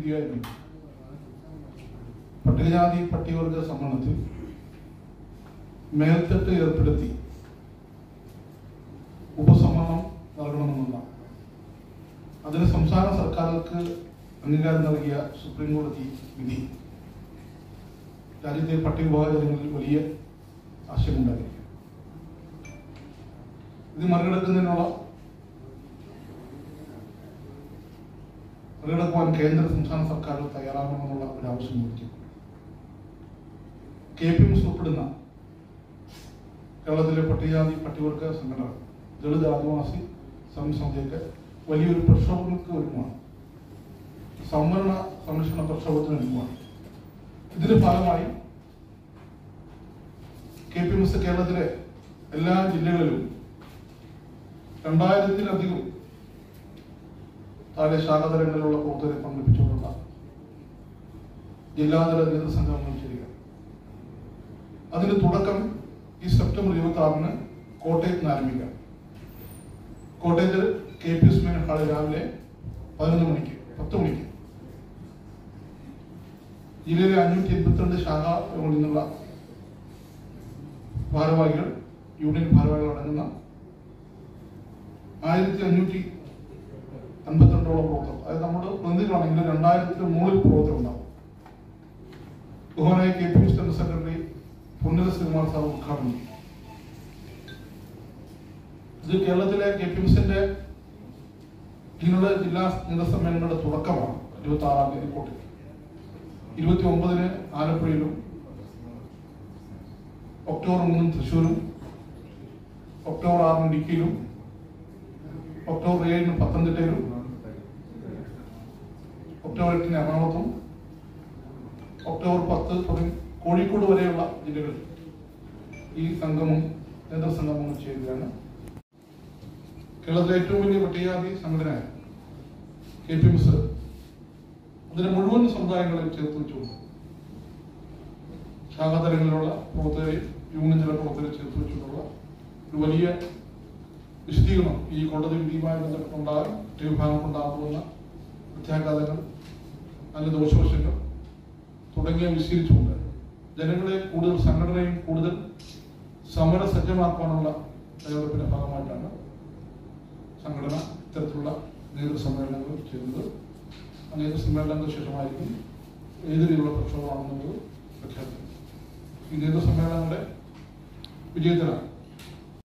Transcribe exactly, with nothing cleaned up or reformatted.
സൂചിപ്പിക്കുകയായിരുന്നു. പട്ടികജാതി പട്ടികവർഗ സംവരണത്തിൽ മേൽത്തട്ട് ഏർപ്പെടുത്തി ഉപസംവരണം നൽകണമെന്നുള്ള അതിന് സംസ്ഥാന സർക്കാരുകൾക്ക് അംഗീകാരം നൽകിയ സുപ്രീം കോടതി വിധി രാജ്യത്തെ പട്ടികവിഭാഗങ്ങളിൽ വലിയ ആശങ്കയുണ്ടായിരിക്കും. ഇത് മറികടക്കുന്നതിനുള്ള മറികടക്കുവാൻ കേന്ദ്ര സംസ്ഥാന സർക്കാരുകൾ തയ്യാറാകണമെന്നുള്ള ഒരു ആവശ്യം ഉന്നയിക്കും. കെ പി എം എസ് ഉൾപ്പെടുന്ന കേരളത്തിലെ പട്ടികജാതി പട്ടികവർഗ സംഘടന ദളിത് ആദിവാസി സംഘടനയൊക്കെ വലിയൊരു പ്രക്ഷോഭങ്ങൾക്ക് ഒരുങ്ങുകയാണ്. സംവരണ സംരക്ഷണ പ്രക്ഷോഭത്തിന് ഒരുങ്ങുകയാണ്. ഇതിന്റെ ഭാഗമായി കെ പി എം എസ് കേരളത്തിലെ എല്ലാ ജില്ലകളിലും രണ്ടായിരത്തിലധികം താഴെ ശാഖതലങ്ങളിലുള്ള പ്രവർത്തകരെ പങ്കെടുപ്പിച്ചുകൊണ്ടുള്ള ജില്ലാതല നേതൃസംഘം ചെയ്യുക. അതിന് തുടക്കം ഈ സെപ്റ്റംബർ ഇരുപത്തി ആറിന് കോട്ടയത്ത് നിന്ന് ആരംഭിക്കാം. കോട്ടയത്ത് കെ പി എസ് മീൻ ഹാളിൽ രാവിലെ പതിനൊന്ന് മണിക്ക് പത്ത് മണിക്ക് ജില്ലയിലെ അഞ്ഞൂറ്റി എൺപത്തിരണ്ട് ശാഖകളിൽ നിന്നുള്ള ഭാരവാഹികൾ യൂണിയൻ ഭാരവാഹികൾ അടങ്ങുന്ന ആയിരത്തി അഞ്ഞൂറ്റി അൻപത്തിരണ്ടോളം പ്രവർത്തകർ, അതായത് നമ്മുടെ പ്രതിനിധികളാണെങ്കിൽ രണ്ടായിരത്തിന് മുകളിൽ പ്രവർത്തകർ ഉണ്ടാവും. ബഹുമാനായ K P M general secretary Punnala Sreekumar sir ഉദ്ഘാടനം ചെയ്യും. ഇത് കേരളത്തിലെ കെ പി എം എസിന്റെ ഇതിനുള്ള ജില്ലാ നേതൃസമ്മേളനങ്ങളുടെ തുടക്കമാണ്. ഇരുപത്തി ആറാം തീയതി കോട്ടയത്ത്, ഇരുപത്തി ഒമ്പതിന് ആലപ്പുഴയിലും, ഒക്ടോബർ മൂന്നിന് തൃശ്ശൂരും, ഒക്ടോബർ ആറിന് ഇടുക്കിയിലും, ഒക്ടോബർ ഏഴിന് പത്തനംതിട്ടയിലും, ഒക്ടോബർ എട്ടിന് എറണാകുളത്തും, ഒക്ടോബർ പത്ത് തുടങ്ങി കോഴിക്കോട് വരെയുള്ള ജില്ലകളിൽ ഈ സംഗമം നേതൃസംഗമങ്ങൾ ചെയ്യുകയാണ്. കേരളത്തിലെ ഏറ്റവും വലിയ പട്ടികജാതി സംഘടനയായ കെ പി എം എസ് അതിന്റെ മുഴുവൻ സമുദായങ്ങളെ ചേർത്ത് വെച്ചുകൊണ്ട് ശാഖാതലങ്ങളിലുള്ള പ്രവർത്തകരെയും യൂണിയൻ ചില പ്രവർത്തകരെ ചേർത്ത് വെച്ചുകൊണ്ടുള്ള ഒരു വലിയ വിശദീകരണം ഈ കോടതി വിധിയുമായി ബന്ധപ്പെട്ടുണ്ടാകാൻ വിഭാഗങ്ങൾക്കുണ്ടാകുന്ന പ്രത്യാഘാതങ്ങൾ, അതിന്റെ ദോഷവശങ്ങൾ തുടങ്ങിയ വിശദീകരിച്ചുകൊണ്ട് ജനങ്ങളെ കൂടുതൽ സംഘടനയും കൂടുതൽ സമര സജ്ജമാക്കാനുള്ള തയ്യാറെടുപ്പിന്റെ ഭാഗമായിട്ടാണ് സംഘടന ഇത്തരത്തിലുള്ള നേതൃസമ്മേളനങ്ങൾ ചെയ്യുന്നത്. ആ നേതൃസമ്മേളനങ്ങൾക്ക് ശേഷമായിരിക്കും ഏത് രീതിയിലുള്ള പ്രക്ഷോഭമാണെന്നുള്ളത് പ്രഖ്യാപിക്കുന്നത്. ഈ നേതൃസമ്മേളനങ്ങളുടെ വിജയത്തിലാണ്